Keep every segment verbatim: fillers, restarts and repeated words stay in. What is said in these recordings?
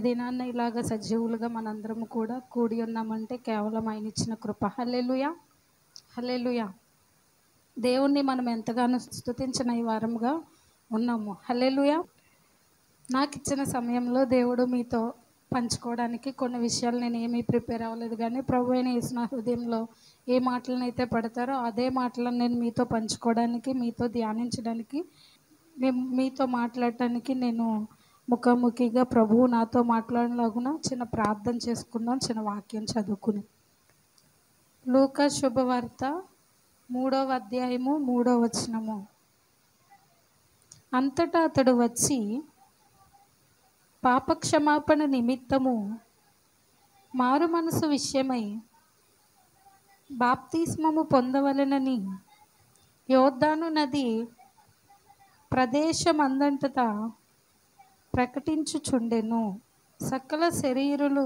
దినాన్న ఇలాగ సజీవులుగా మనందరము కూడా కూడి ఉన్నామంటే కేవలం ఆయన ఇచ్చిన కృప. హల్లెలూయా, హల్లెలూయా. దేవుణ్ణి మనం ఎంతగానో స్తుతించిన ఈ వారముగా ఉన్నాము. హల్లెలూయా. నాకు ఇచ్చిన సమయంలో దేవుడు మీతో పంచుకోవడానికి కొన్ని విషయాలు నేను ఏమీ ప్రిపేర్ అవ్వలేదు, కానీ ప్రభు అయిన యేసు నా హృదయంలో ఏ మాటలను అయితే పడతారో అదే మాటలను నేను మీతో పంచుకోవడానికి, మీతో ధ్యానించడానికి, మేము మీతో మాట్లాడటానికి నేను ముఖాముఖిగా ప్రభువు నాతో మాట్లాడలాగున చిన్న ప్రార్థన చేసుకుందాం, చిన్న వాక్యం చదువుకుని. లూకా శుభవార్త మూడవ అధ్యాయము మూడవ వచనము. అంతటా అతడు వచ్చి పాపక్షమాపణ నిమిత్తము మారు మనసు విషయమై బాప్తిస్మము పొందవలెనని యోర్దాను నది ప్రదేశమందంతటా ప్రకటించుచుండెను. సకల శరీరులు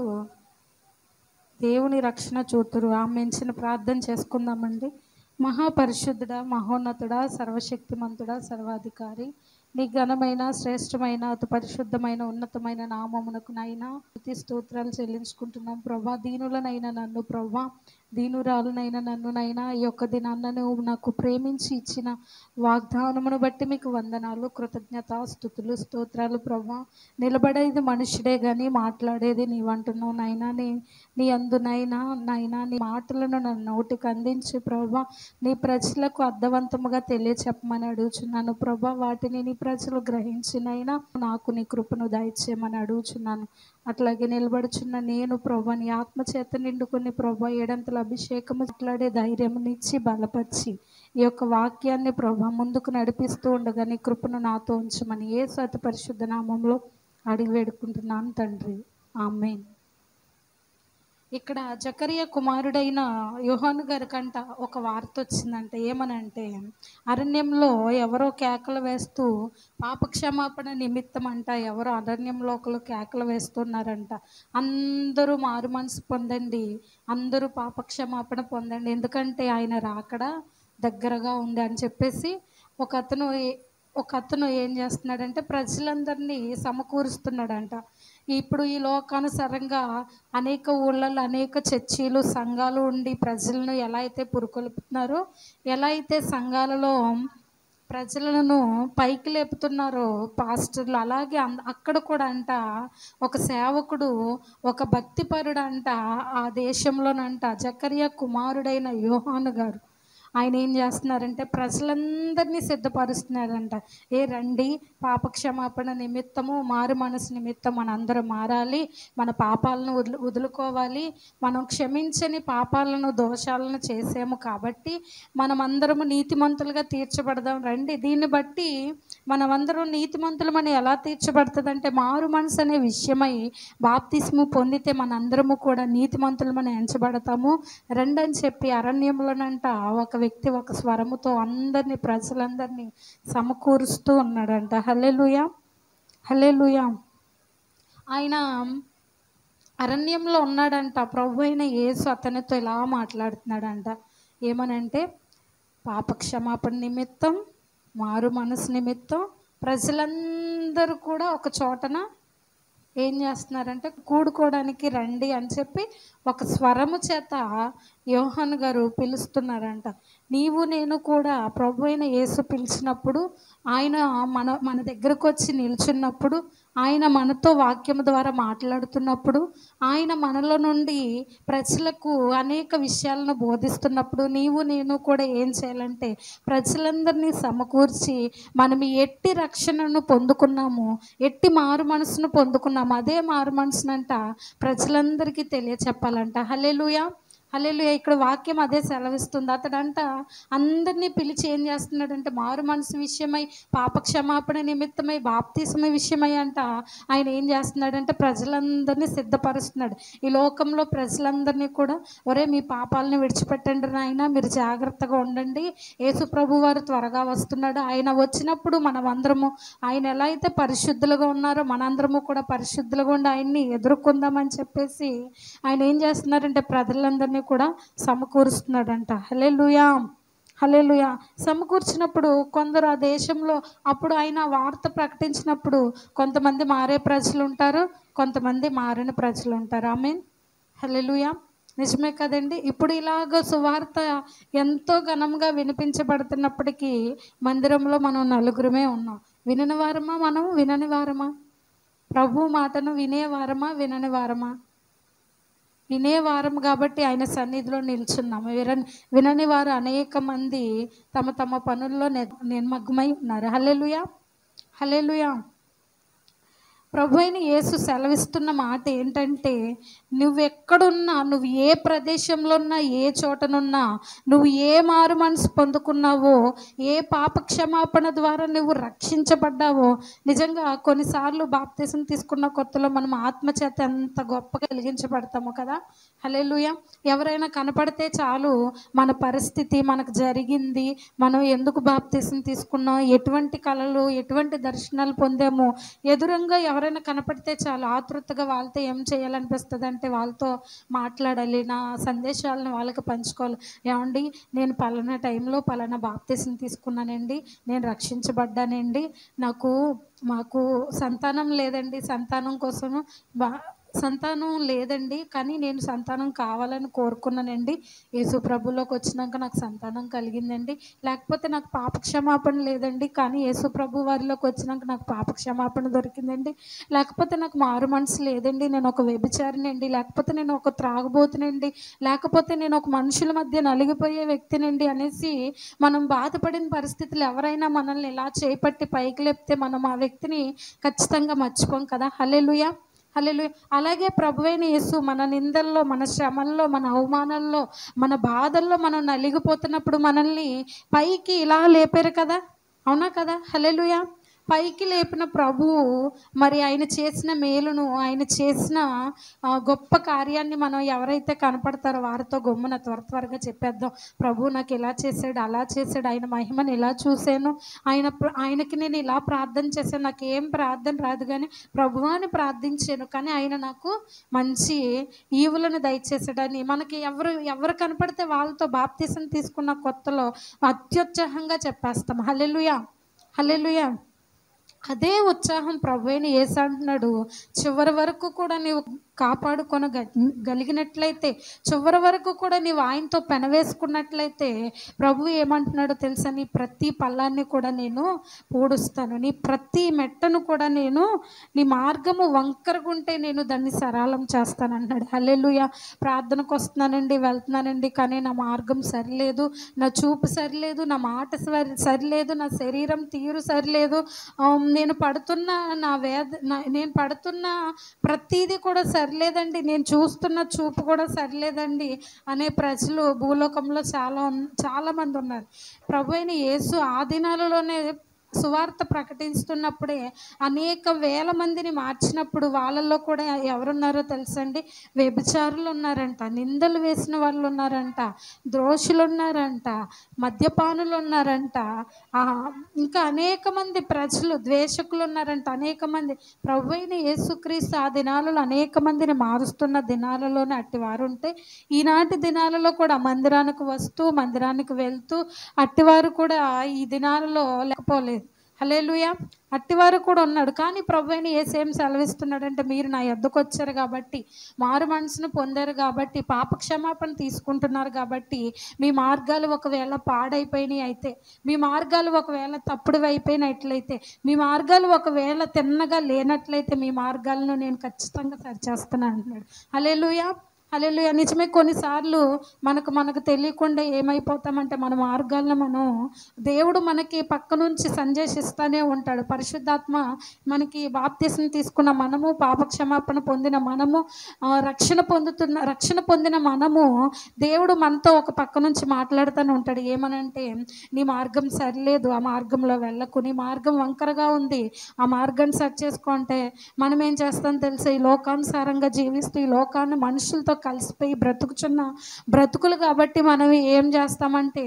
దేవుని రక్షణ చూతురు. ఆమెను ప్రార్థన చేసుకుందామండి. మహాపరిశుద్ధుడా, మహోన్నతుడా, సర్వశక్తిమంతుడా, సర్వాధికారి, నీ ఘనమైన శ్రేష్టమైన అతి పరిశుద్ధమైన ఉన్నతమైన నామమునకు నైనా స్తుతి స్తోత్రాలు చెల్లించుకుంటున్నాం ప్రభా. దీనులనైనా నన్ను ప్రభా, దీనురాలునైనా నన్ను నైనా ఈ యొక్క దినాన్న నువ్వు నాకు ప్రేమించి ఇచ్చిన వాగ్దానమును బట్టి మీకు వందనాలు, కృతజ్ఞత, స్తుతులు, స్తోత్రాలు ప్రభా. నిలబడేది మనుషుడే కానీ మాట్లాడేది నీవంటున్నావు నైనా. నీ నీ అందునైనా నైనా నీ మాటలను నా నోటికి అందించి ప్రభా నీ ప్రజలకు అర్థవంతముగా తెలియచెప్పమని అడుగుచున్నాను ప్రభా. వాటిని నీ ప్రజలు గ్రహించినైనా నాకు నీ కృపను దయచేయమని అడుగుచున్నాను. అట్లాగే నిలబడుచున్న నేను ప్రభా నీ ఆత్మచేత నిండుకుని ప్రభా ఏడంతల అభిషేకము మాట్లాడే ధైర్యమునిచ్చి బలపరిచి ఈ యొక్క వాక్యాన్ని ప్రభా ముందుకు నడిపిస్తూ ఉండగా నీ కృపను నాతో ఉంచమని యేసు అతి పరిశుద్ధ నామంలో అడిగి వేడుకుంటున్నాను తండ్రి, ఆమేన్. ఇక్కడ జకరియా కుమారుడైన యోహాను గారి కంట ఒక వార్త వచ్చిందంట. ఏమనంటే అరణ్యంలో ఎవరో కేకలు వేస్తూ పాపక్షమాపణ నిమిత్తం అంట ఎవరో అరణ్యంలో ఒకరు కేకలు వేస్తున్నారంట. అందరూ మారు మనసు పొందండి, అందరూ పాపక్షమాపణ పొందండి, ఎందుకంటే ఆయన రాకడ దగ్గరగా ఉంది అని చెప్పేసి ఒక అతను ఒక అతను ఏం చేస్తున్నాడంటే ప్రజలందరినీ సమకూరుస్తున్నాడంట. ఇప్పుడు ఈ లోకానుసారంగా అనేక ఊళ్ళల్లో అనేక చర్చీలు సంఘాలు ఉండి ప్రజలను ఎలా అయితే పురుకొల్పుతున్నారో, ఎలా అయితే సంఘాలలో ప్రజలను పైకి లేపుతున్నారో పాస్టర్లు, అలాగే అక్కడ కూడా అంట ఒక సేవకుడు, ఒక భక్తిపరుడు అంట ఆ దేశంలోనంట జకరియా కుమారుడైన యోహాను గారు ఆయన ఏం చేస్తున్నారంటే ప్రజలందరినీ సిద్ధపరుస్తున్నారంట. ఏ రండి, పాపక్షమాపణ నిమిత్తము మారు మనసు నిమిత్తం మన అందరం మారాలి, మన పాపాలను వదులు వదులుకోవాలి మనం క్షమించని పాపాలను దోషాలను చేసాము కాబట్టి మనమందరము నీతిమంతులుగా తీర్చబడదాం రండి. దీన్ని బట్టి మనమందరం నీతిమంతులమని ఎలా తీర్చబడుతుందంటే మారు మనసు అనే విషయమై బాప్తిస్ము పొందితే మనందరము కూడా నీతిమంతులమని ఎంచబడతాము రండి అని చెప్పి అరణ్యంలోనంట ఒక వ్యక్తి ఒక స్వరముతో అందరినీ ప్రజలందరినీ సమకూరుస్తూ ఉన్నాడంట. హల్లెలూయా, హల్లెలూయా. ఆయన అరణ్యంలో ఉన్నాడంట. ప్రభు అయిన యేసు అతనితో ఇలా మాట్లాడుతున్నాడంట. ఏమనంటే పాపక్షమాపణ నిమిత్తం మారు మనసు నిమిత్తం ప్రజలందరూ కూడా ఒక చోటన ఏం చేస్తున్నారంటే కూడుకోవడానికి రండి అని చెప్పి ఒక స్వరము చేత యోహాను గారు పిలుస్తున్నారంట. నీవు నేను కూడా ప్రభు అయిన యేసు పిలిచినప్పుడు, ఆయన మన మన దగ్గరకు వచ్చి నిల్చున్నప్పుడు, ఆయన మనతో వాక్యము ద్వారా మాట్లాడుతున్నప్పుడు, ఆయన మనలో నుండి ప్రజలకు అనేక విషయాలను బోధిస్తున్నప్పుడు నీవు నేను కూడా ఏం చేయాలంటే ప్రజలందరినీ సమకూర్చి మనం ఎట్టి రక్షణను పొందుకున్నాము, ఎట్టి మారు మనసును పొందుకున్నాము, అదే మారు మనసునంట ప్రజలందరికీ తెలియచెప్పాలంట. హల్లెలూయా, హల్లెలూయా. ఇక్కడ వాక్యం అదే సెలవిస్తుంది. అతడంట అందరినీ పిలిచి ఏం చేస్తున్నాడంటే మారు మనసు విషయమై పాపక్షమాపణ నిమిత్తమై బాప్తిస్మ విషయమై అంట ఆయన ఏం చేస్తున్నాడంటే ప్రజలందరినీ సిద్ధపరుస్తున్నాడు. ఈ లోకంలో ప్రజలందరినీ కూడా ఒరే మీ పాపాలని విడిచిపెట్టండి నాయన, మీరు జాగ్రత్తగా ఉండండి, యేసు ప్రభు వారు త్వరగా వస్తున్నాడు, ఆయన వచ్చినప్పుడు మనం అందరము ఆయన ఎలా అయితే పరిశుద్ధులుగా ఉన్నారో మనందరము కూడా పరిశుద్ధులుగా ఉండి ఆయన్ని ఎదుర్కొందామని చెప్పేసి ఆయన ఏం చేస్తున్నారంటే ప్రజలందరినీ కూడా సమకూరుస్తున్నాడంట. హల్లెలూయా, హల్లెలూయా. సమకూర్చినప్పుడు కొందరు ఆ దేశంలో అప్పుడు ఆయన వార్త ప్రకటించినప్పుడు కొంతమంది మారే ప్రజలు ఉంటారు, కొంతమంది మారిన ప్రజలు ఉంటారు. ఆమేన్, హల్లెలూయా. నిజమే కదండి. ఇప్పుడు ఇలాగ సువార్త ఎంతో ఘనంగా వినిపించబడుతున్నప్పటికీ మందిరంలో మనం నలుగురమే ఉన్నాం. వినని వారమా? మనం వినని వారమా? ప్రభు మాటను వినేవారమా వినని వారమా? వినేవారం కాబట్టి ఆయన సన్నిధిలో నిల్చున్నాము. వినని వినని వారు అనేక మంది తమ తమ పనుల్లో నిమగ్నమై ఉన్నారు. హల్లెలూయా, హల్లెలూయా. ప్రభు అయిన యేసు సెలవిస్తున్న మాట ఏంటంటే, నువ్వెక్కడున్నా, నువ్వు ఏ ప్రదేశంలో ఉన్నా, ఏ చోటనున్నా, నువ్వు ఏ మారు మనసు పొందుకున్నావో, ఏ పాప క్షమాపణ ద్వారా నువ్వు రక్షించబడ్డావో. నిజంగా కొన్నిసార్లు బాప్తిసం తీసుకున్న కొత్తలో మనం ఆత్మచేత ఎంత గొప్పగా వెలిగించబడతామో కదా. హల్లెలూయా. ఎవరైనా కనపడితే చాలు మన పరిస్థితి, మనకు జరిగింది, మనం ఎందుకు బాప్తిసం తీసుకున్నాం, ఎటువంటి కళలు, ఎటువంటి దర్శనాలు పొందాము, ఎదురుగా ఎవరైనా కనపడితే చాలు ఆతృతగా వాళ్ళతో ఏం చేయాలనిపిస్తుంది అంటే వాళ్ళతో మాట్లాడాలి, నా సందేశాలను వాళ్ళకి పంచుకోవాలి. ఏమండి, నేను పలానా టైంలో పలానా బాప్తిసం తీసుకున్నానండి, నేను రక్షించబడ్డానండి, నాకు మాకు సంతానం లేదండి, సంతానం కోసము బా సంతానం లేదండి, కానీ నేను సంతానం కావాలని కోరుకున్నానండి, యేసు ప్రభులోకి వచ్చినాక నాకు సంతానం కలిగిందండి. లేకపోతే నాకు పాప క్షమాపణ లేదండి, కానీ యేసు ప్రభు వారిలోకి వచ్చినాక నాకు పాప క్షమాపణ దొరికిందండి. లేకపోతే నాకు మారు మనసు లేదండి, నేను ఒక వ్యభిచారినండి, లేకపోతే నేను ఒక త్రాగుబోతునండి, లేకపోతే నేను ఒక మనుషుల మధ్య నలిగిపోయే వ్యక్తినండి అనేసి మనం బాధపడిన పరిస్థితులు ఎవరైనా మనల్ని ఇలా చేపట్టి పైకి లేపితే మనం ఆ వ్యక్తిని ఖచ్చితంగా మర్చిపోం కదా. హల్లెలూయా, హల్లెలూయా. అలాగే ప్రభువైన యేసు మన నిందల్లో, మన శ్రమల్లో, మన అవమానాల్లో, మన బాధల్లో మనం నలిగిపోతున్నప్పుడు మనల్ని పైకి ఇలా లేపారు కదా. అవునా కదా. హల్లెలూయా. పైకి లేపిన ప్రభువు మరి ఆయన చేసిన మేలును, ఆయన చేసిన గొప్ప కార్యాన్ని మనం ఎవరైతే కనపడతారో వారితో గమ్మున త్వర త్వరగా చెప్పేద్దాం. ప్రభు నాకు ఇలా చేశాడు, అలా చేశాడు, ఆయన మహిమను ఇలా చూశాను, ఆయన ఆయనకి నేను ఇలా ప్రార్థన చేశాను, నాకు ఏం ప్రార్థన రాదు కానీ ప్రభువాని ప్రార్థించాను, కానీ ఆయన నాకు మంచి ఈవులను దయచేసాడని మనకి ఎవరు ఎవరు కనపడితే వాళ్ళతో బాప్తిసం తీసుకున్న కొత్తలో అత్యుత్సాహంగా చెప్పేస్తాం. హల్లెలూయా, హల్లెలూయా. అదే ఉత్సాహం ప్రభువైన యేసు అంటున్నాడు, చివరి వరకు కూడా నీవు కాపాడుకొన గలిగినట్లయితే, చివరి వరకు కూడా నీవు ఆయనతో పెనవేసుకున్నట్లయితే ప్రభు ఏమంటున్నాడో తెలుసా, నీ ప్రతి పల్లాన్ని కూడా నేను పూడుస్తాను, నీ ప్రతి మెట్టను కూడా నేను, నీ మార్గము వంకరగుంటే నేను దాన్ని సరళం చేస్తాను అన్నాడు. హల్లెలూయా. ప్రార్థనకు వస్తున్నానండి, వెళ్తున్నానండి, కానీ నా మార్గం సరిలేదు, నా చూపు సరిలేదు, నా మాట సరిలేదు, నా శరీరం తీరు సరిలేదు, నేను పడుతున్న నా వేద నేను పడుతున్న ప్రతీది కూడా సరిలేదండి, నేను చూస్తున్న చూపు కూడా సరిలేదండి అనే ప్రజలు భూలోకంలో చాలా చాలా మంది ఉన్నారు. ప్రభు అయిన యేసు ఆ దినాలలోనే సువార్త ప్రకటిస్తున్నప్పుడే అనేక వేల మందిని మార్చినప్పుడు వాళ్ళల్లో కూడా ఎవరున్నారో తెలుసండి, వ్యభిచారులు ఉన్నారంట, నిందలు వేసిన వాళ్ళు ఉన్నారంట, ద్రోషులు ఉన్నారంట, మద్యపానులు ఉన్నారంట, ఇంకా అనేక మంది ప్రజలు, ద్వేషకులు ఉన్నారంట, అనేక మంది. ప్రభువైన యేసుక్రీస్తు ఆ దినాలలో అనేక మందిని మారుస్తున్న దినాలలోనే అట్టివారు ఉంటే, ఈనాటి దినాలలో కూడా మందిరానికి వస్తూ మందిరానికి వెళ్తూ అట్టివారు కూడా ఈ దినాలలో లేకపోలేదు. హల్లెలూయా. అట్టివారు కూడా ఉన్నాడు. కానీ ప్రభువైన యేసు ఏం సెలవిస్తున్నాడంటే, మీరు నా యొద్దకు వచ్చారు కాబట్టి, మారు మనసును పొందారు కాబట్టి, పాప క్షమాపణ తీసుకుంటున్నారు కాబట్టి, మీ మార్గాలు ఒకవేళ పాడైపోయినాయి అయితే, మీ మార్గాలు ఒకవేళ తప్పుడు అయిపోయినట్లయితే, మీ మార్గాలు ఒకవేళ తిన్నగా లేనట్లయితే, మీ మార్గాలను నేను ఖచ్చితంగా సరిచేస్తాను అంటున్నాడు. హల్లెలూయా, హల్లెలూయా. నిజమే, కొన్నిసార్లు మనకు మనకు తెలియకుండా ఏమైపోతామంటే మన మార్గాలను మనం, దేవుడు మనకి పక్క నుంచి సందేశిస్తూనే ఉంటాడు. పరిశుద్ధాత్మ మనకి బాప్తిసం తీసుకున్న మనము, పాప క్షమాపణ పొందిన మనము, రక్షణ పొందుతున్న రక్షణ పొందిన మనము, దేవుడు మనతో ఒక పక్క నుంచి మాట్లాడుతూనే ఉంటాడు. ఏమనంటే, నీ మార్గం సరిలేదు, ఆ మార్గంలో వెళ్ళకు, నీ మార్గం వంకరగా ఉంది, ఆ మార్గాన్ని సెట్ చేసుకుంటే మనం ఏం చేస్తాం తెలుసా, ఈ లోకానుసారంగా జీవిస్తూ ఈ లోకాన్ని మనుషులతో కలిసిపోయి బ్రతుకుచున్న బ్రతుకులు కాబట్టి మనం ఏం చేస్తామంటే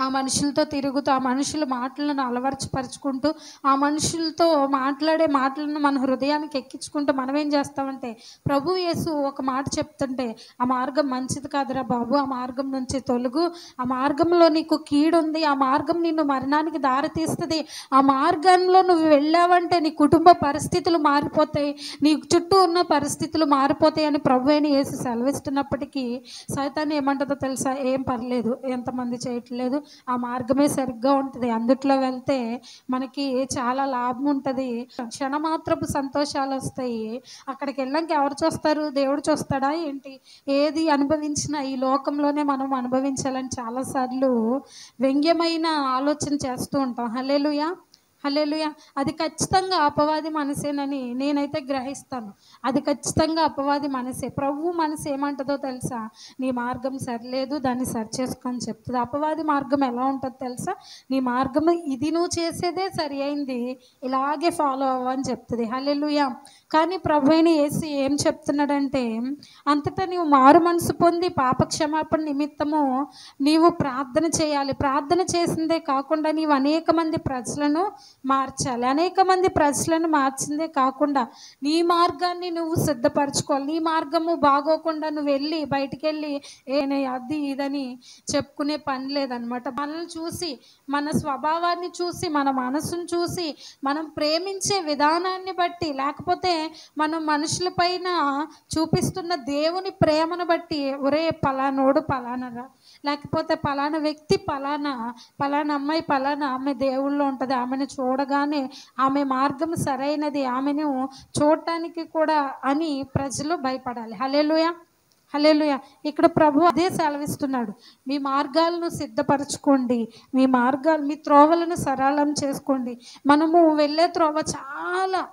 ఆ మనుషులతో తిరుగుతూ ఆ మనుషుల మాటలను అలవర్చపరుచుకుంటూ ఆ మనుషులతో మాట్లాడే మాటలను మన హృదయానికి ఎక్కించుకుంటూ మనం ఏం చేస్తామంటే ప్రభు యేసు ఒక మాట చెప్తుంటే ఆ మార్గం మంచిది కాదురా బాబు, ఆ మార్గం నుంచి తొలుగు, ఆ మార్గంలో నీకు కీడు ఉంది, ఆ మార్గం నిన్ను మరణానికి దారి తీస్తుంది, ఆ మార్గంలో నువ్వు వెళ్ళావంటే నీ కుటుంబ పరిస్థితులు మారిపోతాయి, నీ చుట్టూ ఉన్న పరిస్థితులు మారిపోతాయి అని ప్రభు అయిన యేసు సెలవిస్తున్నప్పటికీ సైతాన్ని ఏమంటుందో తెలుసా? ఏం పర్లేదు, ఎంతమంది చేయట్లేదు, ఆ మార్గమే సరిగ్గా ఉంటుంది, అందుట్లో వెళ్తే మనకి చాలా లాభం ఉంటుంది, క్షణమాత్రపు సంతోషాలు వస్తాయి, అక్కడికి వెళ్ళాక ఎవరు చూస్తారు? దేవుడు చూస్తాడా ఏంటి? ఏది అనుభవించినా ఈ లోకంలోనే మనం అనుభవించాలని చాలాసార్లు వ్యంగ్యమైన ఆలోచన చేస్తూ ఉంటాం. హల్లెలూయా, హల్లెలూయా. అది ఖచ్చితంగా అపవాది మనసేనని నేనైతే గ్రహిస్తాను. అది ఖచ్చితంగా అపవాది మనసే. ప్రభు మనసు ఏమంటుందో తెలుసా? నీ మార్గం సరిలేదు, దాన్ని సరి చేసుకొని చెప్తుంది. అపవాది మార్గం ఎలా ఉంటుందో తెలుసా? నీ మార్గం ఇది, నువ్వు చేసేదే సరి అయింది, ఇలాగే ఫాలో అవ్వని చెప్తుంది. హల్లెలూయా. కానీ ప్రభు అయిన యేసు ఏం చెప్తున్నాడంటే అంతటా నీవు మారు మనసు పొంది పాప క్షమాపణ నిమిత్తము నీవు ప్రార్థన చేయాలి. ప్రార్థన చేసిందే కాకుండా నీవు అనేక మంది ప్రజలను మార్చాలి. అనేక మంది ప్రజలను మార్చిందే కాకుండా నీ మార్గాన్ని నువ్వు సిద్ధపరచుకోవాలి. నీ మార్గము బాగోకుండా నువ్వు వెళ్ళి బయటికి వెళ్ళి ఏ అది ఇదని చెప్పుకునే పని లేదనమాట. మనల్ని చూసి, మన స్వభావాన్ని చూసి, మన మనసును చూసి, మనం ప్రేమించే విధానాన్ని బట్టి, లేకపోతే మనం మనుషుల పైన చూపిస్తున్న దేవుని ప్రేమను బట్టి ఒరే పలానోడు పలానరా, లేకపోతే పలానా వ్యక్తి పలానా, పలానా అమ్మాయి పలానా ఆమె దేవుళ్ళు ఉంటుంది, ఆమెను చూడగానే ఆమె మార్గం సరైనది, ఆమెను చూడటానికి కూడా అని ప్రజలు భయపడాలి. హల్లెలూయా, హల్లెలూయా. ఇక్కడ ప్రభు అదే సెలవిస్తున్నాడు. మీ మార్గాలను సిద్ధపరచుకోండి, మీ మార్గాలు మీ త్రోవలను సరళం చేసుకోండి. మనము వెళ్ళే త్రోవ చాలా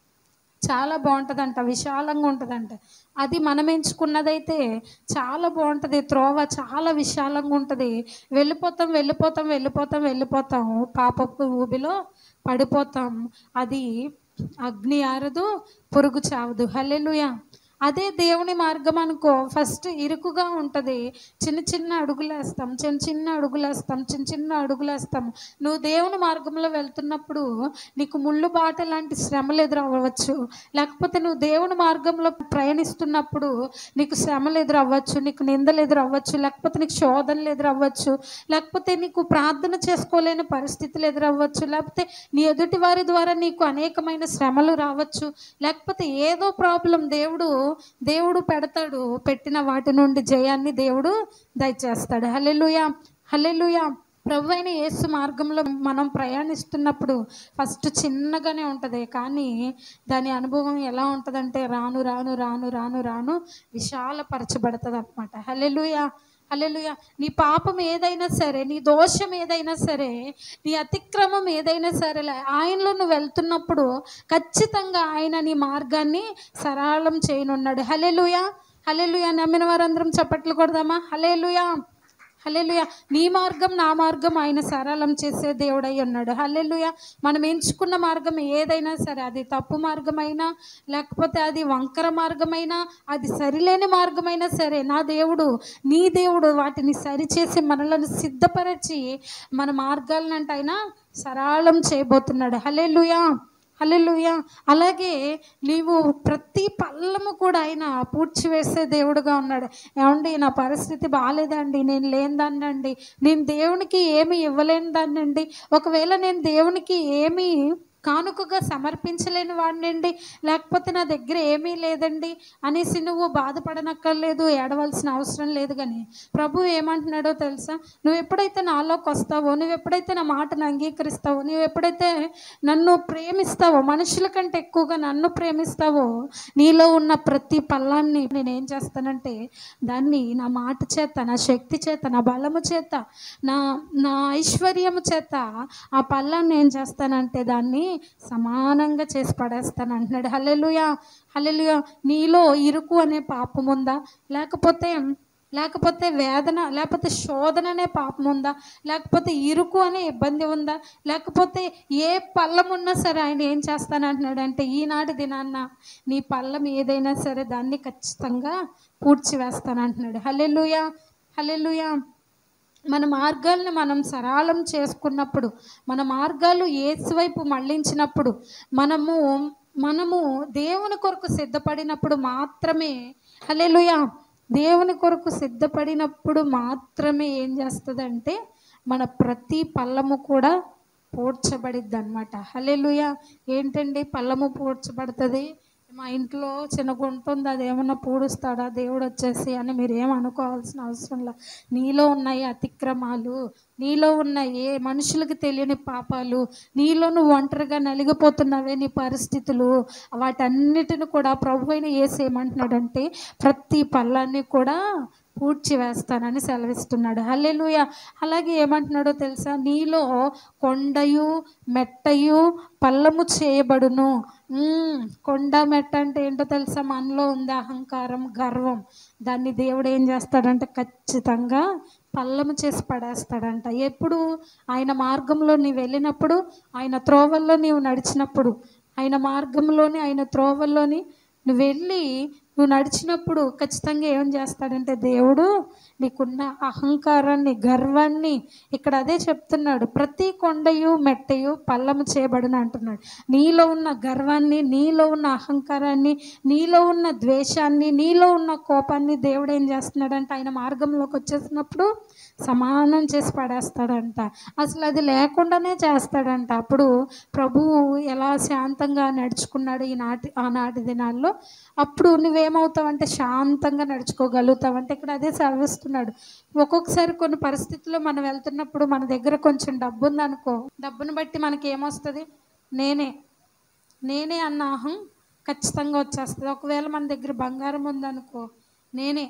చాలా బాగుంటుందంట, విశాలంగా ఉంటుందంట. అది మనం ఎంచుకున్నదైతే చాలా బాగుంటుంది, త్రోవ చాలా విశాలంగా ఉంటుంది. వెళ్ళిపోతాం వెళ్ళిపోతాం వెళ్ళిపోతాం వెళ్ళిపోతాం పాపపు ఊబిలో పడిపోతాం. అది అగ్ని ఆరదు, పురుగు చావదు. హల్లెలూయా. అదే దేవుని మార్గం అనుకో, ఫస్ట్ ఇరుకుగా ఉంటుంది, చిన్న చిన్న అడుగులు వేస్తాం చిన్న చిన్న అడుగులు వేస్తాం చిన్న చిన్న అడుగులు వేస్తాం నువ్వు దేవుని మార్గంలో వెళ్తున్నప్పుడు నీకు ముళ్ళు బాట లాంటి శ్రమలు ఎదురవ్వచ్చు, లేకపోతే నువ్వు దేవుని మార్గంలో ప్రయాణిస్తున్నప్పుడు నీకు శ్రమలు ఎదురవ్వచ్చు, నీకు నిందలు ఎదురవ్వచ్చు, లేకపోతే నీకు శోధనలు ఎదురవ్వచ్చు, లేకపోతే నీకు ప్రార్థన చేసుకోలేని పరిస్థితులు ఎదురవ్వచ్చు, లేకపోతే నీ ఎదుటి వారి ద్వారా నీకు అనేకమైన శ్రమలు రావచ్చు, లేకపోతే ఏదో ప్రాబ్లం దేవుడు దేవుడు పెడతాడు, పెట్టిన వాటి నుండి జయాన్ని దేవుడు దయచేస్తాడు. హల్లెలూయా, హల్లెలూయా. ప్రభు అయిన యేసు మార్గంలో మనం ప్రయాణిస్తున్నప్పుడు ఫస్ట్ చిన్నగానే ఉంటుంది, కానీ దాని అనుభవం ఎలా ఉంటుందంటే రాను రాను రాను రాను రాను విశాలపరచబడుతుంది అనమాట. హల్లెలూయా, హల్లెలూయా. నీ పాపం ఏదైనా సరే, నీ దోషం ఏదైనా సరే, నీ అతిక్రమం ఏదైనా సరే, ఆయనలో నువ్వు వెళ్తున్నప్పుడు ఖచ్చితంగా ఆయన నీ మార్గాన్ని సరళం చేయనున్నాడు. హల్లెలూయా, హల్లెలూయా. నమ్మిన వారందరం చప్పట్లు కొడదామా? హల్లెలూయా, హల్లెలూయా. నీ మార్గం నా మార్గం ఆయన సరళం చేసే దేవుడై ఉన్నాడు. హల్లెలూయా. మనం ఎంచుకున్న మార్గం ఏదైనా సరే, అది తప్పు మార్గమైనా, లేకపోతే అది వంకర మార్గమైనా, అది సరిలేని మార్గమైనా సరే, నా దేవుడు నీ దేవుడు వాటిని సరిచేసి మనలను సిద్ధపరిచి మన మార్గాలనంటే ఆయన సరళం చేయబోతున్నాడు. హల్లెలూయా, హల్లెలూయా. అలాగే నీవు ప్రతి పల్లము కూడా ఆయన పూడ్చివేసే దేవుడుగా ఉన్నాడు. ఏమండి, నా పరిస్థితి బాగాలేదండి, నేను లేని దాన్నండి, నేను దేవునికి ఏమి ఇవ్వలేని దాన్నండి, ఒకవేళ నేను దేవునికి ఏమి కానుకగా సమర్పించలేని వాడినండి, లేకపోతే నా దగ్గర ఏమీ లేదండి అనేసి నువ్వు బాధపడనక్కర్లేదు, ఏడవలసిన అవసరం లేదు. కానీ ప్రభు ఏమంటున్నాడో తెలుసా? నువ్వు ఎప్పుడైతే నాలోకి వస్తావో, నువ్వు ఎప్పుడైతే నా మాటను అంగీకరిస్తావో, నువ్వు ఎప్పుడైతే నన్ను ప్రేమిస్తావో, మనుషుల కంటే ఎక్కువగా నన్ను ప్రేమిస్తావో, నీలో ఉన్న ప్రతి పల్లాన్ని నేనేం చేస్తానంటే దాన్ని నా మాట చేత, నా శక్తి చేత, నా బలము చేత, నా నా ఐశ్వర్యము చేత ఆ పల్లాన్ని ఏం చేస్తానంటే దాన్ని సమానంగా చేసి పడేస్తాను అంటున్నాడు. హల్లెలూయా, హల్లెలూయా. నీలో ఇరుకు అనే పాపం ఉందా, లేకపోతే లేకపోతే వేదన, లేకపోతే శోధన అనే పాపం ఉందా, లేకపోతే ఇరుకు అనే ఇబ్బంది ఉందా, లేకపోతే ఏ పల్లం ఉన్నా సరే ఆయన ఏం చేస్తానంటున్నాడు అంటే ఈనాటి దినాన్న నీ పల్లం ఏదైనా సరే దాన్ని ఖచ్చితంగా పూడ్చివేస్తానంటున్నాడు. హల్లెలూయా, హల్లెలూయా. మన మార్గాలను మనం సరళం చేసుకున్నప్పుడు, మన మార్గాలు యేసు వైపు మళ్ళించినప్పుడు, మనము మనము దేవుని కొరకు సిద్ధపడినప్పుడు మాత్రమే, హల్లెలూయా, దేవుని కొరకు సిద్ధపడినప్పుడు మాత్రమే ఏం చేస్తుందంటే మన ప్రతి పల్లము కూడా పూడ్చబడిద్ది అనమాట. హల్లెలూయా. ఏంటండి పల్లము పూడ్చబడుతుంది? మా ఇంట్లో చిన్న గుంట ఉంది, అదేమన్నా పూడుస్తాడా దేవుడు వచ్చేసి అని మీరు ఏం అనుకోవాల్సిన అవసరం లేదు. నీలో ఉన్న ఏ అతిక్రమాలు, నీలో ఉన్న ఏ మనుషులకు తెలియని పాపాలు, నీలో నువ్వు ఒంటరిగా నలిగిపోతున్నావే నీ పరిస్థితులు, వాటన్నిటిని కూడా ప్రభు అయిన యేసు ఏమంటున్నాడంటే ప్రతి పళ్ళాన్ని కూడా పూడ్చి వేస్తానని సెలవిస్తున్నాడు. హల్లెలూయా. అలాగే ఏమంటున్నాడో తెలుసా? నీలో కొండయు మెట్టయు పల్లము చేయబడును. కొండ మెట్ట అంటే ఏంటో తెలుసా? మనలో ఉంది అహంకారం, గర్వం. దాన్ని దేవుడు ఏం చేస్తాడంటే ఖచ్చితంగా పల్లము చేసి పడేస్తాడంట. ఎప్పుడు? ఆయన మార్గంలో నీవు వెళ్ళినప్పుడు, ఆయన త్రోవల్లో నీవు నడిచినప్పుడు, ఆయన మార్గంలోని ఆయన త్రోవల్లోని నువ్వు వెళ్ళి నువ్వు నడిచినప్పుడు ఖచ్చితంగా ఏం చేస్తాడంటే దేవుడు నీకున్న అహంకారాన్ని, గర్వాన్ని, ఇక్కడ అదే చెప్తున్నాడు, ప్రతి కొండయు మెట్టయు పల్లము చేయబడిన అంటున్నాడు. నీలో ఉన్న గర్వాన్ని, నీలో ఉన్న అహంకారాన్ని, నీలో ఉన్న ద్వేషాన్ని, నీలో ఉన్న కోపాన్ని దేవుడు ఏం చేస్తున్నాడంటే ఆయన మార్గంలోకి వచ్చేసినప్పుడు సమానం చేసి పడేస్తాడంట. అసలు అది లేకుండానే చేస్తాడంట. అప్పుడు ప్రభువు ఎలా శాంతంగా నడుచుకున్నాడు ఈనాటి ఆనాటి దినాల్లో, అప్పుడు నువ్వేమవుతావంటే శాంతంగా నడుచుకోగలుగుతావంటే ఇక్కడ అదే సెలవిస్తున్నాడు. ఒక్కొక్కసారి కొన్ని పరిస్థితుల్లో మనం వెళ్తున్నప్పుడు మన దగ్గర కొంచెం డబ్బు ఉందనుకో, డబ్బును బట్టి మనకి ఏమొస్తుంది? నేనే నేనే అన్న అహం ఖచ్చితంగా వచ్చేస్తుంది. ఒకవేళ మన దగ్గర బంగారం ఉందనుకో, నేనే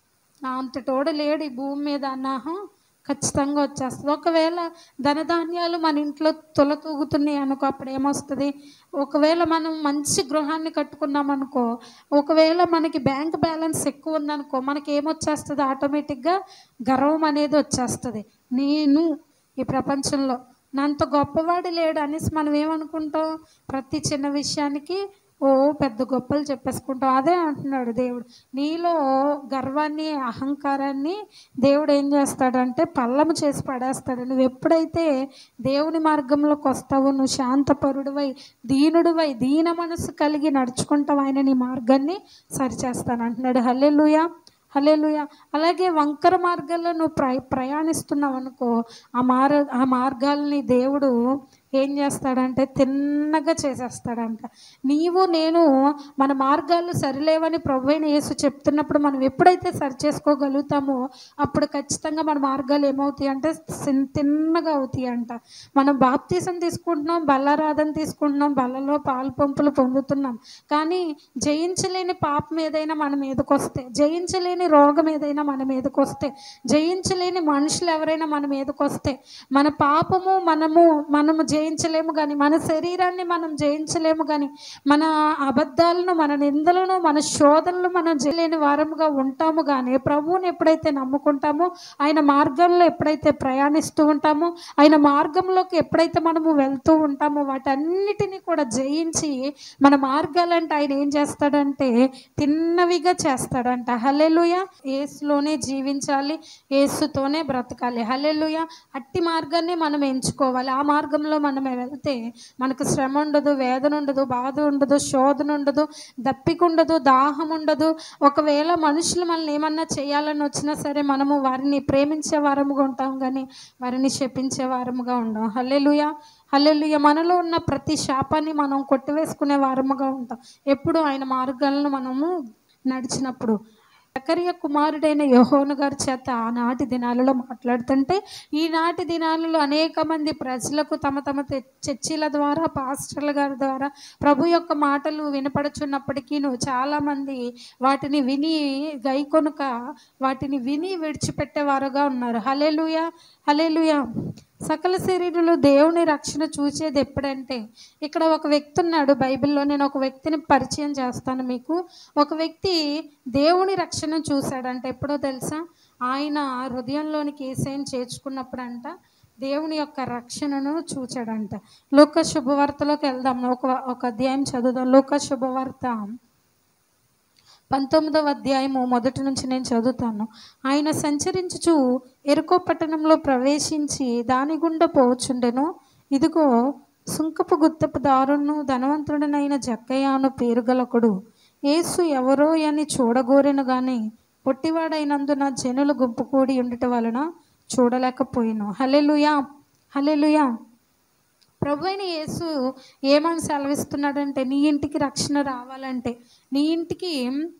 నా అంతటోడు లేడు ఈ భూమి మీద అన్నాహం ఖచ్చితంగా వచ్చేస్తుంది. ఒకవేళ ధనధాన్యాలు మన ఇంట్లో తొలతూగుతున్నాయి అనుకో, అప్పుడు ఏమొస్తుంది? ఒకవేళ మనం మంచి గృహాన్ని కట్టుకున్నాం అనుకో, ఒకవేళ మనకి బ్యాంక్ బ్యాలెన్స్ ఎక్కువ ఉందనుకో, మనకి ఏమొచ్చేస్తుంది? ఆటోమేటిక్గా గర్వం అనేది వచ్చేస్తుంది. నేను ఈ ప్రపంచంలో నాంత గొప్పవాడు లేడు అనేసి మనం ఏమనుకుంటాం? ప్రతి చిన్న విషయానికి ఓ పెద్ద గొప్పలు చెప్పేసుకుంటాం. అదే అంటున్నాడు దేవుడు, నీలో గర్వాన్ని, అహంకారాన్ని దేవుడు ఏం చేస్తాడంటే పల్లము చేసి పడేస్తాడు. నువ్వు ఎప్పుడైతే దేవుని మార్గంలోకి వస్తావో, నువ్వు శాంతపరుడువై, దీనుడువై, దీన మనసు కలిగి నడుచుకుంటావు, ఆయన నీ మార్గాన్ని సరిచేస్తాను అంటున్నాడు. హల్లెలూయా, హల్లెలూయా. అలాగే వంకర మార్గాల్లో నువ్వు ప్ర ప్రయాణిస్తున్నావు అనుకో, ఆ మార్ ఆ మార్గాల్ని దేవుడు ఏం చేస్తాడంటే తిన్నగా చేసేస్తాడంట. నీవు నేను మన మార్గాలు సరిలేవని ప్రభువైన యేసు చెప్తున్నప్పుడు మనం ఎప్పుడైతే సరి చేసుకోగలుగుతామో అప్పుడు ఖచ్చితంగా మన మార్గాలు ఏమవుతాయి అంటే తిన్నగా అవుతాయి అంట. మనం బాప్తీసం తీసుకుంటున్నాం, బల్లారాధన తీసుకుంటున్నాం, బల్లలో పాలు పంపులు పొందుతున్నాం, కానీ జయించలేని పాపం ఏదైనా మన మీదకి వస్తే, జయించలేని రోగం ఏదైనా మన మీదకి వస్తే, జయించలేని మనుషులు ఎవరైనా మన మీదకి వస్తే, మన పాపము మనము మనము జయించలేము కానీ, మన శరీరాన్ని మనం జయించలేము కానీ, మన అబద్ధాలను, మన నిందలను, మన శోధనలు మనం జయలేని వారముగా ఉంటాము. కానీ ప్రభువుని ఎప్పుడైతే నమ్ముకుంటామో, ఆయన మార్గంలో ఎప్పుడైతే ప్రయాణిస్తూ ఉంటామో, ఆయన మార్గంలోకి ఎప్పుడైతే మనము వెళ్తూ ఉంటామో, వాటన్నిటినీ కూడా జయించి మన మార్గాలంటే ఆయన ఏం చేస్తాడంటే తిన్నవిగా చేస్తాడంట. హల్లెలూయా. యేసులోనే జీవించాలి, యేసుతోనే బ్రతకాలి. హల్లెలూయా. అట్టి మార్గాన్ని మనం ఎంచుకోవాలి. ఆ మార్గంలో మనం వెళ్తే మనకు శ్రమ ఉండదు, వేదన ఉండదు, బాధ ఉండదు, శోధన ఉండదు, దప్పిక ఉండదు, దాహం ఉండదు. ఒకవేళ మనుషులు మనల్ని ఏమన్నా చేయాలని వచ్చినా సరే మనము వారిని ప్రేమించే వారముగా ఉంటాం కానీ వారిని శపించే వారముగా ఉండం. హల్లెలూయా, హల్లెలూయా. మనలో ఉన్న ప్రతి శాపాన్ని మనం కొట్టివేసుకునే వారముగా ఉంటాం ఎప్పుడు ఆయన మార్గాలను మనము నడిచినప్పుడు. జకరియా కుమారుడైన యోహోను గారి చేత ఆనాటి దినాలలో మాట్లాడుతుంటే, ఈనాటి దినాలలో అనేక మంది ప్రజలకు తమ తమ చర్చిల ద్వారా, పాస్టర్ల గారి ద్వారా ప్రభు యొక్క మాటలు వినపడుచున్నప్పటికీ చాలామంది వాటిని విని గైకొనుక వాటిని విని విడిచిపెట్టేవారుగా ఉన్నారు. హల్లెలూయా, హల్లెలూయా. సకల శరీరులు దేవుని రక్షణ చూసేది ఎప్పుడంటే, ఇక్కడ ఒక వ్యక్తి ఉన్నాడు బైబిల్లో, నేను ఒక వ్యక్తిని పరిచయం చేస్తాను మీకు. ఒక వ్యక్తి దేవుని రక్షణ చూశాడంట. ఎప్పుడో తెలుసా? ఆయన హృదయంలోనికి యేసయ్యను చేర్చుకున్నప్పుడు అంట దేవుని యొక్క రక్షణను చూచాడంట. లూకా శుభవార్తలోకి వెళ్దాం, ఒక ఒక అధ్యాయం చదువుదాం. లూకా శుభవార్త పంతొమ్మిదవ అధ్యాయము మొదటి నుంచి నేను చదువుతాను. ఆయన సంచరించుచు ఎరుకో పట్టణంలో ప్రవేశించి దాని గుండా పోవచ్చుండెను. ఇదిగో సుంకపు గుత్తపు దారును ధనవంతుడనైన జక్కయ్యను పేరుగలొకడు యేసు ఎవరో అని చూడగోరెను గాని పొట్టివాడైనందున జనులు గుంపు కూడి ఉండుట వలన చూడలేకపోయాను. హల్లెలూయా, హల్లెలూయా. ప్రభు అయిన యేసు ఏమని సెలవిస్తున్నాడంటే, నీ ఇంటికి రక్షణ రావాలంటే, నీ ఇంటికి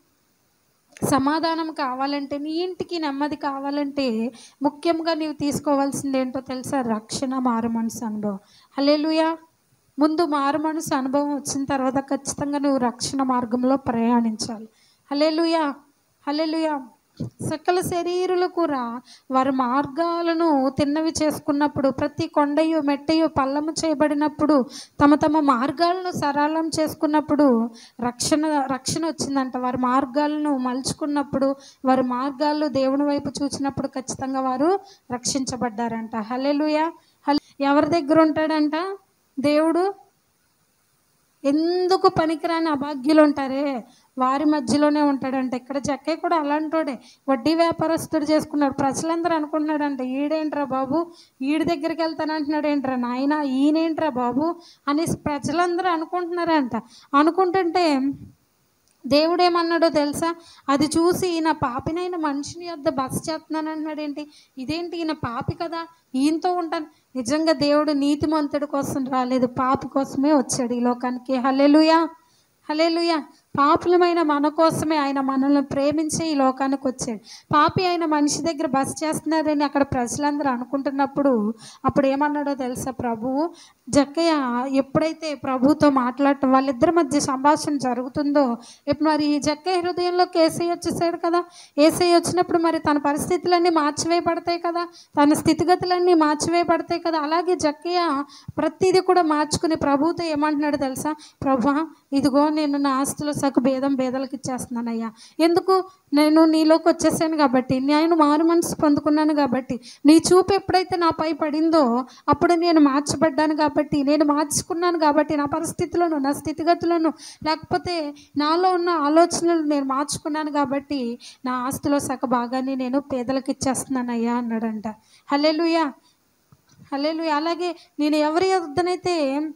సమాధానం కావాలంటే, నీ ఇంటికి నెమ్మది కావాలంటే ముఖ్యంగా నీవు తీసుకోవాల్సింది ఏంటో తెలుసా? రక్షణ, మారు మనసు అనుభవం. హల్లెలూయా. ముందు మారు మనసు అనుభవం వచ్చిన తర్వాత ఖచ్చితంగా నువ్వు రక్షణ మార్గంలో ప్రయాణించాలి. హల్లెలూయా, హల్లెలూయా. సకల శరీరులు కూడా వారి మార్గాలను తిన్నవి చేసుకున్నప్పుడు, ప్రతి కొండయు మెట్టయు పల్లము చేయబడినప్పుడు, తమ తమ మార్గాలను సరళం చేసుకున్నప్పుడు రక్షణ రక్షణ వచ్చిందంట. వారి మార్గాలను మలుచుకున్నప్పుడు, వారి మార్గాలు దేవుని వైపు చూసినప్పుడు ఖచ్చితంగా వారు రక్షించబడ్డారంట. హల్లెలూయా. హల్ ఎవరి దగ్గర ఉంటాడంట దేవుడు? ఎందుకు పనికిరాని అభాగ్యులు ఉంటారే వారి మధ్యలోనే ఉంటాడంట. ఇక్కడ జక్కయ్య కూడా అలాంటోడే, వడ్డీ వ్యాపారస్తుడు చేసుకున్నాడు. ప్రజలందరూ అనుకుంటున్నాడంట, ఈడేంట్రా బాబు, ఈడి దగ్గరికి వెళ్తానంటున్నాడు ఏంట్రా నాయన, ఈయనేంట్రా బాబు అని ప్రజలందరూ అనుకుంటున్నారంట. అనుకుంటుంటే దేవుడు ఏమన్నాడో తెలుసా? అది చూసి ఈయన పాపినైన మనిషిని యొద్ద బస చేస్తున్నాను అంటున్నాడు ఏంటి, ఇదేంటి ఈయన పాపి కదా, ఈయనతో ఉంటాను. నిజంగా దేవుడు నీతిమంతుడి కోసం రాలేదు, పాపి కోసమే వచ్చాడు ఈ లోకానికి. హల్లెలూయా, హల్లెలూయా. పాపులమైన మన కోసమే ఆయన మనల్ని ప్రేమించి ఈ లోకానికి వచ్చాడు. పాపి అయిన మనిషి దగ్గర బస చేస్తున్నారని అక్కడ ప్రజలందరూ అనుకుంటున్నప్పుడు అప్పుడు ఏమన్నాడో తెలుసా ప్రభువు? జక్కయ్య ఎప్పుడైతే ప్రభుతో మాట్లాడటం, వాళ్ళిద్దరి మధ్య సంభాషణ జరుగుతుందో, ఇప్పుడు మరి ఈ జక్కయ్య హృదయంలోకి యేసయ్య వచ్చేసాడు కదా. యేసయ్య వచ్చినప్పుడు మరి తన పరిస్థితులన్నీ మార్చివేయబడతాయి కదా, తన స్థితిగతులన్నీ మార్చివేయబడతాయి కదా. అలాగే జక్కయ్య ప్రతిదీ కూడా మార్చుకుని ప్రభువుతో ఏమంటున్నాడు తెలుసా? ప్రభువా, ఇదిగో నేను నా ఆస్తులో సగ భేదం భేదలకు ఇచ్చేస్తున్నానయ్యా. ఎందుకు? నేను నీలోకి వచ్చేసాను కాబట్టి, నేను మారు మనసు పొందుకున్నాను కాబట్టి, నీ చూపు ఎప్పుడైతే నాపై పడిందో అప్పుడు నేను మార్చబడ్డాను కాబట్టి, నేను మార్చుకున్నాను కాబట్టి, నా పరిస్థితులను, నా స్థితిగతులను, లేకపోతే నాలో ఉన్న ఆలోచనలు నేను మార్చుకున్నాను కాబట్టి నా ఆస్తిలో సగ భాగాన్ని నేను పేదలకు ఇచ్చేస్తున్నానయ్యా అన్నాడంట. హల్లెలూయా, హల్లెలూయా. అలాగే నేను ఎవరి వద్దనైతే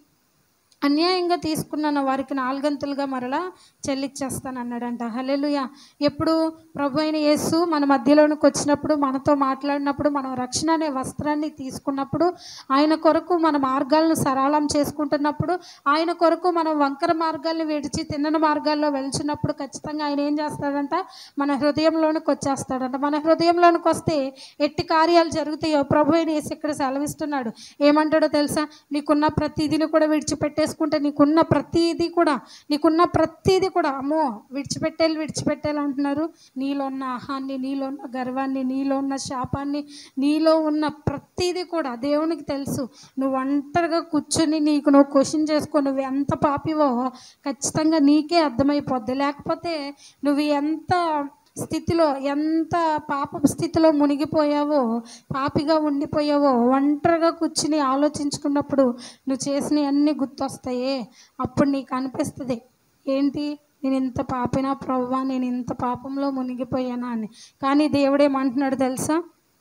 అన్యాయంగా తీసుకున్నాను వారికి నాలుగంతులుగా మరలా చెల్లిచ్చేస్తాను అన్నాడంట. హల్లెలూయా. ఎప్పుడు? ప్రభు అయిన యేసు మన మధ్యలోనికి వచ్చినప్పుడు, మనతో మాట్లాడినప్పుడు, మనం రక్షణ అనే వస్త్రాన్ని తీసుకున్నప్పుడు, ఆయన కొరకు మన మార్గాలను సరళం చేసుకుంటున్నప్పుడు, ఆయన కొరకు మనం వంకర మార్గాలను విడిచి తిన్నని మార్గాల్లో వెళ్తున్నప్పుడు ఖచ్చితంగా ఆయన ఏం చేస్తాడంట? మన హృదయంలోనికి వచ్చేస్తాడంట. మన హృదయంలోనికి వస్తే ఎట్టి కార్యాలు జరుగుతాయో ప్రభు అయిన యేసు ఇక్కడ సెలవిస్తున్నాడు. ఏమంటాడో తెలుసా? నీకున్న ప్రతిదీని కూడా విడిచిపెట్టే కుంటే నీకున్న ప్రతిదీ కూడా నీకున్న ప్రతిదీ కూడా అమ్మో విడిచిపెట్టేలు విడిచిపెట్టేలు అంటున్నారు. నీలో ఉన్న ఆహాన్ని, నీలో ఉన్న గర్వాన్ని, నీలో ఉన్న శాపాన్ని, నీలో ఉన్న ప్రతిదీ కూడా దేవునికి తెలుసు. నువ్వు ఒంటరిగా కూర్చొని నీకు నువ్వు క్వశ్చన్ చేసుకో, నువ్వు ఎంత పాపివో ఖచ్చితంగా నీకే అర్థమైపోద్ది. లేకపోతే నువ్వు ఎంత స్థితిలో, ఎంత పాప స్థితిలో మునిగిపోయావో, పాపిగా ఉండిపోయావో, ఒంటరిగా కూర్చుని ఆలోచించుకున్నప్పుడు నువ్వు చేసినవి అన్నీ గుర్తొస్తాయే. అప్పుడు నీకు అనిపిస్తుంది, ఏంటి నేను ఇంత పాపినా ప్రభువా, నేను ఇంత పాపంలో మునిగిపోయానా అని. కానీ దేవుడేమంటున్నాడు తెలుసా?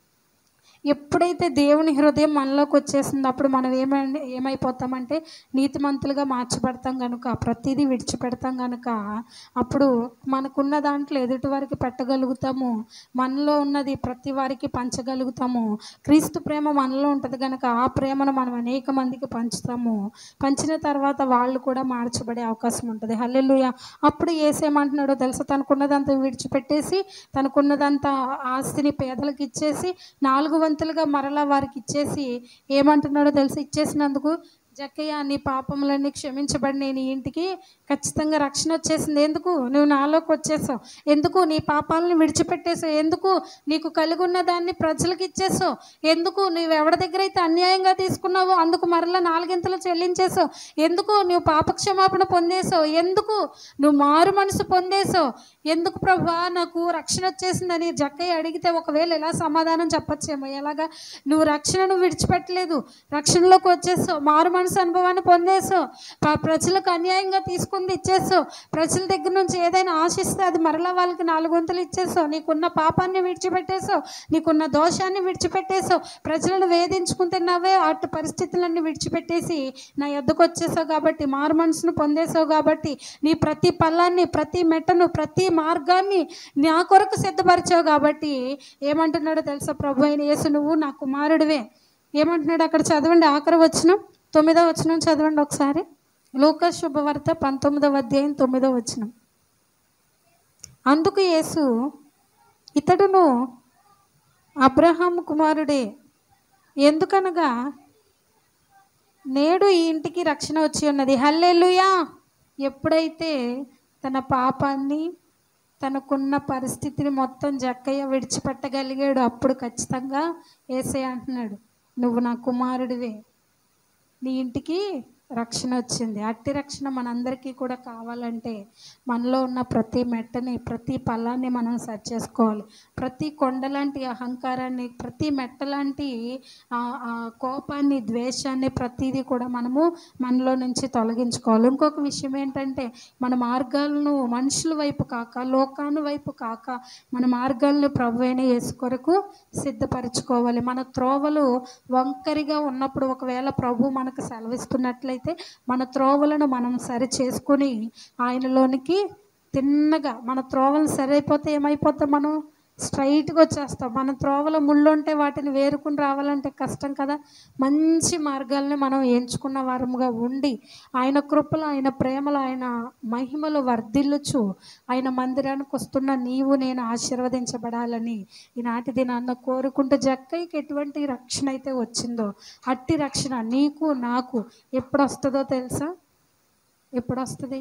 ఎప్పుడైతే దేవుని హృదయం మనలోకి వచ్చేసిందో అప్పుడు మనం ఏమై ఏమైపోతామంటే నీతిమంతులుగా మార్చబడతాం కనుక, ప్రతిదీ విడిచిపెడతాం కనుక అప్పుడు మనకున్న దాంట్లో ఎదుటి వారికి పెట్టగలుగుతాము, మనలో ఉన్నది ప్రతి వారికి పంచగలుగుతాము. క్రీస్తు ప్రేమ మనలో ఉంటుంది కనుక ఆ ప్రేమను మనం అనేక మందికి పంచుతాము. పంచిన తర్వాత వాళ్ళు కూడా మార్చబడే అవకాశం ఉంటుంది. హల్లెలూయా. అప్పుడు యేసేమంటున్నాడో తెలుసా? తనకున్నదంతా విడిచిపెట్టేసి, తనకున్నదంతా ఆస్తిని పేదలకు ఇచ్చేసి, నాలుగు వంతులుగా మరలా వారికి ఇచ్చేసి ఏమంటున్నాడో తెలుసు? ఇచ్చేసినందుకు జక్కయ్య నీ పాపములన్నీ క్షమించబడి నేను ఇంటికి ఖచ్చితంగా రక్షణ వచ్చేసింది. ఎందుకు? నువ్వు నాలోకి వచ్చేసావు. ఎందుకు? నీ పాపాలను విడిచిపెట్టేసావు. ఎందుకు? నీకు కలిగి ఉన్న దాన్ని ప్రజలకు ఇచ్చేసావు. ఎందుకు? నువ్వు ఎవరి దగ్గర అయితే అన్యాయంగా తీసుకున్నావో అందుకు మరలా నాలుగింతలు చెల్లించేసావు. ఎందుకు? నువ్వు పాపక్షమాపణ పొందేసావు. ఎందుకు? నువ్వు మారు మనసు పొందేసావు. ఎందుకు ప్రభువా నాకు రక్షణ వచ్చేసిందని జక్కయ్య అడిగితే ఒకవేళ ఎలా సమాధానం చెప్పచ్చేమో, ఎలాగా? నువ్వు రక్షణను విడిచిపెట్టలేదు, రక్షణలోకి వచ్చేసావు, మారు మనసు అనుభవాన్ని పొందేసావు, ప్ర- ప్రజలకు అన్యాయంగా తీసుకుంది ఇచ్చేసావు, ప్రజల దగ్గర నుంచి ఏదైనా ఆశిస్తే అది మరలా వాళ్ళకి నాలుగు వంతులు ఇచ్చేసావు, నీకున్న పాపాన్ని విడిచిపెట్టేసావు, నీకున్న దోషాన్ని విడిచిపెట్టేసావు, ప్రజలను వేధించుకుంటున్నావే అటు పరిస్థితులన్నీ విడిచిపెట్టేసి నా యొద్దకు వచ్చేసావు కాబట్టి, మారు మనసును పొందేసావు కాబట్టి, నీ ప్రతి పల్లాన్ని ప్రతి మెట్టను ప్రతి మార్గాన్ని నా కొరకు సిద్ధపరిచావు కాబట్టి ఏమంటున్నాడో తెలుసా ప్రభు అయిన యేసు, నువ్వు నా కుమారుడివే. ఏమంటున్నాడు అక్కడ చదవండి, ఆఖరి వచనం, తొమ్మిదో వచనం చదవండి ఒకసారి. లూకా శుభవార్త పంతొమ్మిదవ అధ్యాయం తొమ్మిదో వచనం. అందుకు యేసు, ఇతడును అబ్రహాము కుమారుడే, ఎందుకనగా నేడు ఈ ఇంటికి రక్షణ వచ్చి ఉన్నది. హల్లెలూయా. ఎప్పుడైతే తన పాపాన్ని తనకున్న పరిస్థితిని మొత్తం జక్కయ్య విడిచిపెట్టగలిగాడు, అప్పుడు ఖచ్చితంగా యేసయ్య అంటున్నాడు, నువ్వు నా కుమారుడివే, నీ ఇంటికి రక్షణ వచ్చింది. అట్టి రక్షణ మనందరికీ కూడా కావాలంటే మనలో ఉన్న ప్రతి మెట్టని ప్రతి పల్లాన్ని మనం సరి చేసుకోవాలి. ప్రతి కొండలాంటి అహంకారాన్ని, ప్రతి మెట్టలాంటి కోపాన్ని, ద్వేషాన్ని ప్రతిదీ కూడా మనము మనలో నుంచి తొలగించుకోవాలి. ఇంకొక విషయం ఏంటంటే మన మార్గాలను మనుషుల వైపు కాక లోకాను వైపు కాక మన మార్గాలను ప్రభు అయిన యేసు కొరకు సిద్ధపరచుకోవాలి. మన త్రోవలు వంకరిగా ఉన్నప్పుడు ఒకవేళ ప్రభు మనకు సెలవిస్తున్నట్లయితే మన త్రోవలను మనం సరి చేసుకుని ఆయనలోనికి తిన్నగా, మన త్రోవలు సరైపోతే ఏమైపోతాం, మనం స్ట్రైట్గా వచ్చేస్తాం. మన త్రోవలో ముళ్ళు ఉంటే వాటిని వేరుకుని రావాలంటే కష్టం కదా. మంచి మార్గాల్ని మనం ఎంచుకున్న వారముగా ఉండి ఆయన కృపలో, ఆయన ప్రేమలో, ఆయన మహిమలో వర్ధిల్లుచు ఆయన మందిరానికి వస్తున్న నీవు నేను ఆశీర్వదించబడాలని ఈనాటి దినాన్న కోరుకుంటూ, జక్కయ్యకి ఎటువంటి రక్షణ అయితే వచ్చిందో అట్టి రక్షణ నీకు నాకు ఎప్పుడు వస్తుందో తెలుసా? ఎప్పుడు వస్తుంది?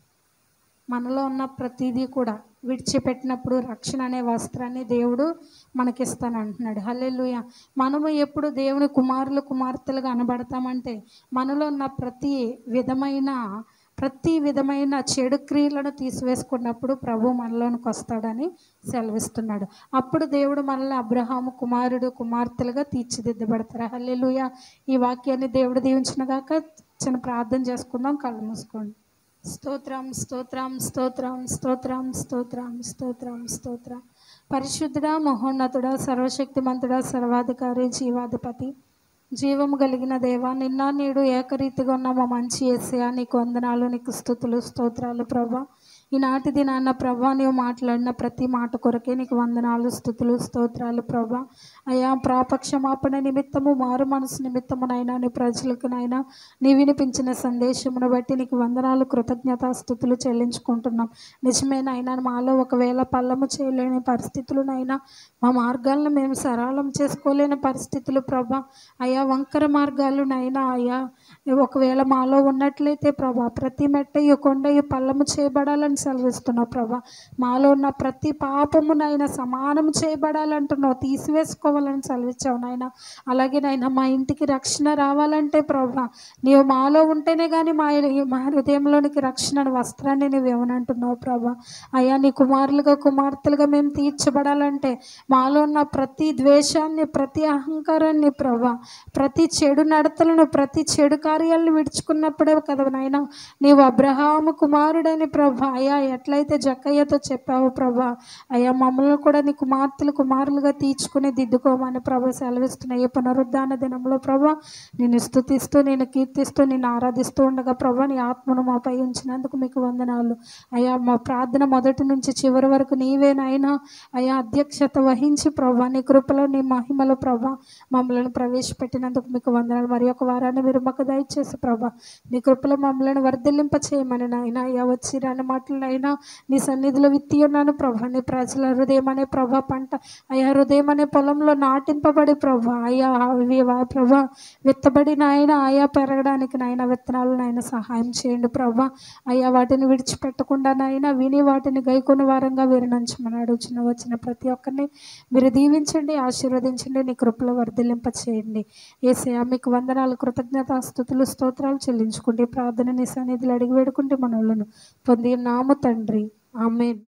మనలో ఉన్న ప్రతిదీ కూడా విడిచిపెట్టినప్పుడు రక్షణ అనే వస్త్రాన్ని దేవుడు మనకిస్తానంటున్నాడు. హల్లెలూయా. మనము ఎప్పుడు దేవుని కుమారులు కుమార్తెలుగా అనబడతామంటే మనలో ఉన్న ప్రతి విధమైన ప్రతి విధమైన చెడు క్రియలను తీసివేసుకున్నప్పుడు ప్రభు మనలోనికి వస్తాడని సెలవిస్తున్నాడు. అప్పుడు దేవుడు మనల్ని అబ్రహాము కుమారుడు కుమార్తెలుగా తీర్చిదిద్దబడతారు. హల్లెలూయా. ఈ వాక్యాన్ని దేవుడు దీవించినగాక. చిన్న ప్రార్థన చేసుకుందాం, కళ్ళు మూసుకోండి. స్తోత్రం స్తోత్రం స్తోత్రం స్తోత్రం స్తోత్రం స్తోత్రం స్తోత్రం. పరిశుద్ధుడా, మహోన్నతుడా, సర్వశక్తిమంతుడా, సర్వాధికారి, జీవాధిపతి, జీవము కలిగిన దేవా, నిన్న నేడు ఏకరీతిగా ఉన్న మా మంచి యేసయ్యా, నీకు వందనాలు, నీకు స్తుతులు స్తోత్రాలు ప్రభా. ఈనాటి దినాన్న ప్రభా నీవు మాట్లాడిన ప్రతి మాట కొరకే నీకు వందనాలు, స్తుతులు స్తోత్రాలు ప్రభా. అయా పాపక్షమాపణ నిమిత్తము, మారు మనసు నిమిత్తమునైనా నీ ప్రజలకు నైనా నీ వినిపించిన సందేశమును బట్టి నీకు వందనాలు, కృతజ్ఞత స్తుతులు చెల్లించుకుంటున్నాం. నిజమేనైనా మాలో ఒకవేళ పల్లము చేయలేని పరిస్థితులనైనా, మా మార్గాలను మేము సరళం చేసుకోలేని పరిస్థితులు ప్రభా, అయా వంకర మార్గాలునైనా అయ్యా ఒకవేళ మాలో ఉన్నట్లయితే ప్రభా, ప్రతి మెట్టయు కొండయు పల్లము చేయబడాలని సెలవిస్తున్నావు ప్రభా. మాలో ఉన్న ప్రతి పాపమునైనా సమానం చేయబడాలంటున్నావు, తీసివేసుకోవాలని సెలవిచ్చావు నాయన. అలాగే నాయన మా ఇంటికి రక్షణ రావాలంటే ప్రభా, నీవు మాలో ఉంటేనే కానీ మా మా హృదయంలోనికి రక్షణ వస్త్రాన్ని నీవు ఇవ్వనంటున్నావు ప్రభా. అయ్యా నీ కుమారులుగా కుమార్తెలుగా మేము తీర్చబడాలంటే మాలో ఉన్న ప్రతి ద్వేషాన్ని, ప్రతి అహంకారాన్ని ప్రభా, ప్రతి చెడు నడతలను, ప్రతి చెడు కార్యాలను విడుచుకున్నప్పుడే కదా నాయన నీవు అబ్రహాము కుమారుడని ప్రభా అయ్యా ఎట్లయితే జక్కయ్యతో చెప్పావు ప్రభా, అయ్యా మమ్మల్ని కూడా నీ కుమార్తెలు కుమారులుగా తీర్చుకుని దిద్దుకోమని ప్రభా సెలవిస్తున్నాయి. ఈ పునరుద్ధాన దినంలో ప్రభా నేను స్తుతిస్తూ, నేను కీర్తిస్తూ, నేను ఆరాధిస్తూ ఉండగా ప్రభా నీ ఆత్మను మాపై ఉంచినందుకు మీకు వందనాలు. అయ్యా మా ప్రార్థన మొదటి నుంచి చివరి వరకు నీవేనైనా అయ్యా అధ్యక్షత వహించి ప్రభా నీ కృపలో నీ మహిమలో ప్రభా మమ్మల్ని ప్రవేశపెట్టినందుకు మీకు వందనాలు. మరి ఒక వారాన్ని మీరు మాకు దయచేసి ప్రభా నీ కృపలో మమ్మల్ని వర్ధిల్లింప చేయమని నాయన. అయ్యా వచ్చి రాని మాటలైనా నీ సన్నిధిలో విత్తి ఉన్నాను ప్రభా. నీ ప్రజల హృదయం అనే ప్రభా పంట అయ్యా హృదయం అనే పొలంలో నాటింపబడి ప్రభా అయ్యా అవి ప్రభా విత్తబడి నాయన ఆయా పెరగడానికి నాయన విత్తనాలు నాయన సహాయం చేయండి ప్రభా. అయ్యా వాటిని విడిచిపెట్టకుండా నాయన విని వాటిని గైకొని వారంగా విరణించమన్నాడు. చిన్న వచ్చిన ప్రతి ఒక్కరిని మీరు దీవించండి, ఆశీర్వదించండి, నీ కృపలో వర్ధిల్లింప చేయండి. యేసయ్యా మీకు వందనాలు, కృతజ్ఞత స్తుతులు స్తోత్రాలు చెల్లించుకుంటే ప్రార్థన నీ సన్నిధిలో అడిగి వేడుకుంటే మనలను పొంది నాము తండ్రి. ఆమేన్.